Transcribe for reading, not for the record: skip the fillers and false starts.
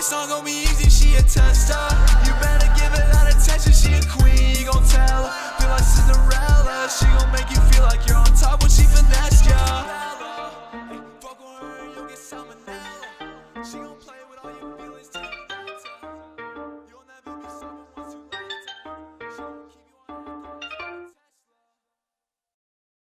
it's not gonna be easy, she a tester. You better give it that attention, she a queen, you gon' tell her. Feel like Cinderella, she gon' make you feel like you're on top when she finesse ya. Fuck with her, you'll get salmonella. She gon' play